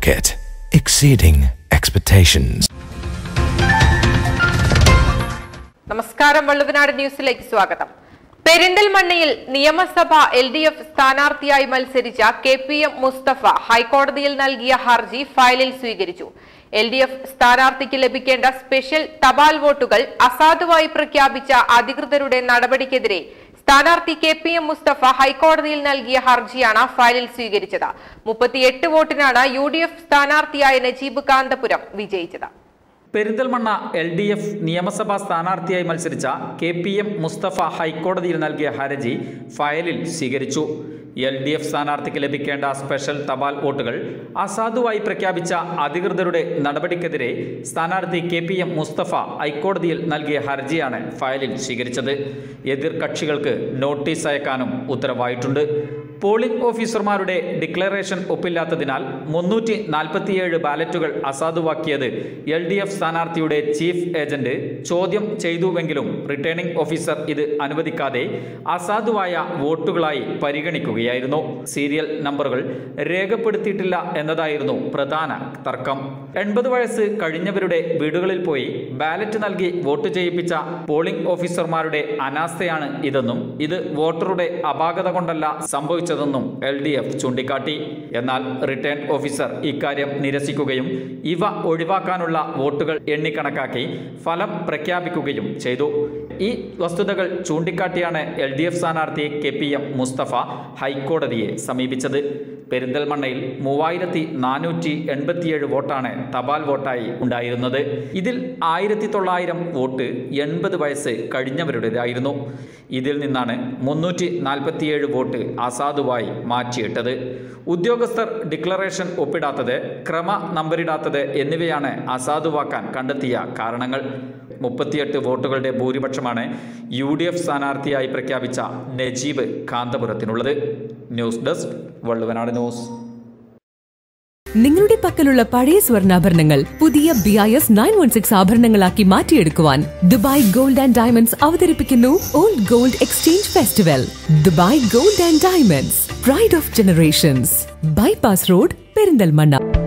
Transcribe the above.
Market, exceeding expectations. നമസ്കാരം, വള്ളുവനാട് ന്യൂസിലേക്ക് സ്വാഗതം. പെരിന്തൽമണ്ണയിൽ നിയമസഭ LDF സ്ഥാനാർത്ഥിയായി മത്സരിച്ച P.M.Musthafa ഹൈക്കോടതിയിൽ നൽകിയ ഹർജി ഫയലിൽ സ്വീകരിച്ചു. LDF സ്ഥാനാർത്ഥിക്ക് ലഭിക്കേണ്ട സ്പെഷ്യൽ തപാൽ വോട്ടുകൾ അസാധുവായി പ്രഖ്യാപിച്ച അധികൃതരുടെ നടപടിക്കെതിരെ സ്ഥാനാർത്ഥി P.M.Musthafa ഹൈക്കോടതിയിൽ നൽകിയ ഹർജിയാണ് ഫയലിൽ സ്വീകരിച്ചത്. 38 വോട്ടിനാണ് UDF സ്ഥാനാർത്ഥിയായ നജീബ് കാന്തപുരം വിജയിച്ചത്. പെരിന്തൽമണ്ണ LDF നിയമസഭാ സ്ഥാനാർത്ഥിയായി മത്സരിച്ച P.M.Musthafa ഹൈക്കോടതിയിൽ നൽകിയ ഹർജി ഫയലിൽ സ്വീകരിച്ചു. LDF സ്ഥാനാർത്ഥിക്ക് ലഭിക്കേണ്ട സ്പെഷ്യൽ തപാൽ വോട്ടുകൾ അസാധുവായി പ്രഖ്യാപിച്ച അധികൃതരുടെ നടപടിക്കെതിരെ സ്ഥാനാർത്ഥി P.M.Musthafa ഹൈക്കോടതിയിൽ നൽകിയ ഹർജിയാണ് ഫയലിൽ സ്വീകരിച്ചത്. എതിർ കക്ഷികൾക്ക് നോട്ടീസ് അയക്കാനും ഉത്തരവായിട്ടുണ്ട്. പോളിംഗ് ഓഫീസർമാരുടെ ഡിക്ലറേഷൻ ഒപ്പില്ലാത്തതിനാൽ 347 ബാലറ്റുകൾ അസാധുവാക്കിയത് LDF സ്ഥാനാർത്ഥിയുടെ ചീഫ് ഏജന്റ് ചോദ്യം ചെയ്തുവെങ്കിലും റിട്ടേണിംഗ് ഓഫീസർ ഇത് അനുവദിക്കാതെ അസാധുവായ വോട്ടുകളായി പരിഗണിക്കുകയായിരുന്നു. സീരിയൽ നമ്പറുകൾ രേഖപ്പെടുത്തിയിട്ടില്ല എന്നതായിരുന്നു പ്രധാന തർക്കം. 80 വയസ്സ് കഴിഞ്ഞവരുടെ വീടുകളിൽ പോയി ബാലറ്റ് നൽകി വോട്ട് ചെയ്യിപ്പിച്ച പോളിംഗ് ഓഫീസർമാരുടെ അനാസ്ഥയാണ് ഇതെന്നും ഇത് വോട്ടറുടെ അപാകത കൊണ്ടല്ല സംഭവിച്ചതെന്നും LDF ചൂണ്ടിക്കാട്ടി. എന്നാൽ റിട്ടേൺ ഓഫീസർ ഇക്കാര്യം നിരസിക്കുകയും ഇവ ഒഴിവാക്കാനുള്ള വോട്ടുകൾ എണ്ണിക്കണക്കാക്കി ഫലം പ്രഖ്യാപിക്കുകയും ചെയ്തു. ഈ വസ്തുതകൾ ചൂണ്ടിക്കാട്ടിയാണ് LDF സ്ഥാനാർത്ഥി P.M.Musthafa ഹൈക്കോടതിയെ സമീപിച്ചത്. പെരിന്തൽമണ്ണയിൽ 3487 വോട്ടാണ് തപാൽ വോട്ടായി ഉണ്ടായിരുന്നത്. ഇതിൽ 1900 വോട്ട് 80 വയസ്സ് കഴിഞ്ഞവരുടേതായിരുന്നു. ഇതിൽ നിന്നാണ് 347 വോട്ട് അസാധുവായി മാറ്റിയിട്ടത്. ഉദ്യോഗസ്ഥർ ഡിക്ലറേഷൻ ഒപ്പിടാത്തത്, ക്രമ നമ്പരിടാത്തത് എന്നിവയാണ് അസാധുവാക്കാൻ കണ്ടെത്തിയ കാരണങ്ങൾ. 38 വോട്ടുകളുടെ ഭൂരിപക്ഷമാണ് UDF സ്ഥാനാർത്ഥിയായി പ്രഖ്യാപിച്ച നജീബ് കാന്തപുരത്തിനുള്ളത്. News desk, Valluvanad news. നിങ്ങളുടെ പക്കലുള്ള പഴയ സ്വർണ്ണാഭരണങ്ങൾ പുതിയ BIS 916 ആഭരണങ്ങളാക്കി മാറ്റിയെടുക്കുവാൻ ദുബായ് ഗോൾഡ് ആൻഡ് ഡയമണ്ട്സ് അവതരിപ്പിക്കുന്നു old gold exchange festival. Dubai gold and diamonds, pride of generations, bypass road, Perinthalmanna.